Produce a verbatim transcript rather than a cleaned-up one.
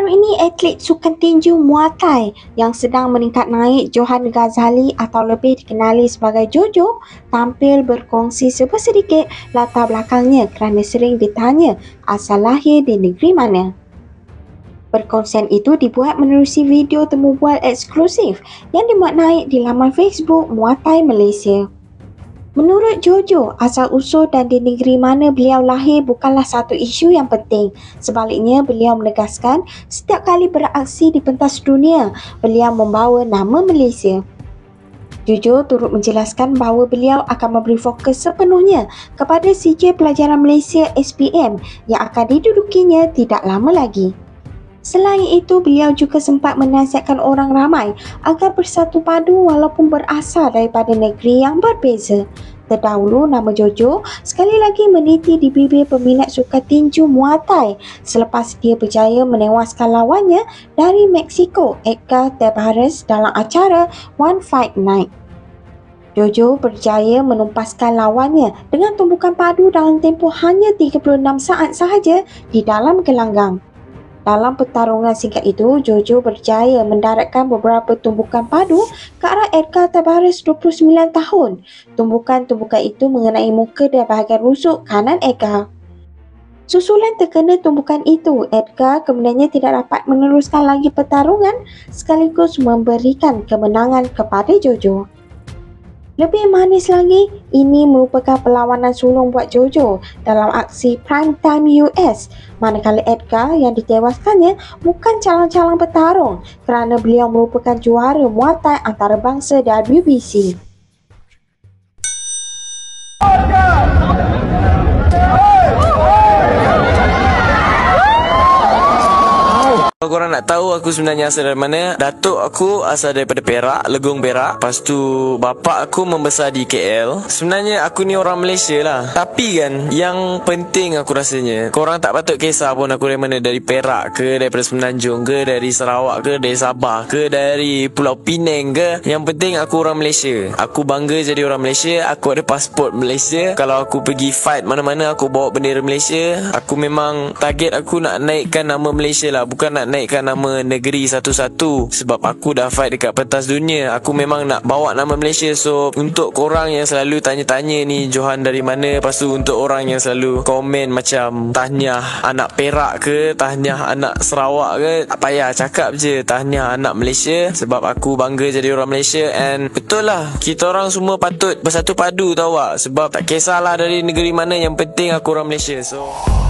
Baru-baru ini atlet sukan tinju Muay Thai yang sedang meningkat naik, Johan Ghazali atau lebih dikenali sebagai Jojo, tampil berkongsi sedikit latar belakangnya kerana sering ditanya asal lahir di negeri mana. Perkongsian itu dibuat menerusi video temu bual eksklusif yang dimuat naik di laman Facebook Muay Thai Malaysia. Menurut Jojo, asal-usul dan di negeri mana beliau lahir bukanlah satu isu yang penting. Sebaliknya, beliau menegaskan setiap kali beraksi di pentas dunia, beliau membawa nama Malaysia. Jojo turut menjelaskan bahawa beliau akan memberi fokus sepenuhnya kepada C J Pelajaran Malaysia S P M yang akan didudukinya tidak lama lagi. Selain itu, beliau juga sempat menasihatkan orang ramai agar bersatu padu walaupun berasal daripada negeri yang berbeza. Terdahulu, nama Jojo sekali lagi meniti di bibir peminat sukan tinju Muay Thai selepas dia berjaya menewaskan lawannya dari Mexico, Edgar Tavares, dalam acara One Fight Night. Jojo berjaya menumpaskan lawannya dengan tumbukan padu dalam tempoh hanya tiga puluh enam saat sahaja di dalam gelanggang. Dalam pertarungan singkat itu, Jojo berjaya mendaratkan beberapa tumbukan padu ke arah Edgar Tavares dua puluh sembilan tahun. Tumbukan-tumbukan itu mengenai muka dan bahagian rusuk kanan Edgar. Susulan terkena tumbukan itu, Edgar kemudiannya tidak dapat meneruskan lagi pertarungan sekaligus memberikan kemenangan kepada Jojo. Lebih manis lagi, ini merupakan perlawanan sulung buat Jojo dalam aksi Prime Time U S, manakala Edgar yang ditewaskannya bukan calon-calon petarung kerana beliau merupakan juara Muay Thai antarabangsa W B C. Kalau korang nak tahu aku sebenarnya asal dari mana, datuk aku asal daripada Perak, Legong Perak. Lepas tu bapa aku membesar di K L. Sebenarnya aku ni orang Malaysia lah. Tapi kan yang penting aku rasanya, korang tak patut kisah pun aku dari mana, dari Perak ke, daripada Semenanjung ke, dari Sarawak ke, dari Sabah ke, dari Pulau Pinang ke. Yang penting aku orang Malaysia. Aku bangga jadi orang Malaysia. Aku ada pasport Malaysia. Kalau aku pergi fight mana-mana aku bawa bendera Malaysia. Aku memang target aku nak naikkan nama Malaysia lah, bukan nak naikkan nama negeri satu-satu. Sebab aku dah fight dekat pentas dunia, aku memang nak bawa nama Malaysia. So untuk korang yang selalu tanya-tanya ni Johan dari mana, lepas tu untuk orang yang selalu komen macam tahniah anak Perak ke, tahniah anak Sarawak ke, tak payah, cakap je tahniah anak Malaysia. Sebab aku bangga jadi orang Malaysia. And betul lah, kita orang semua patut bersatu padu tau tak. Sebab tak kisahlah dari negeri mana, yang penting aku orang Malaysia. So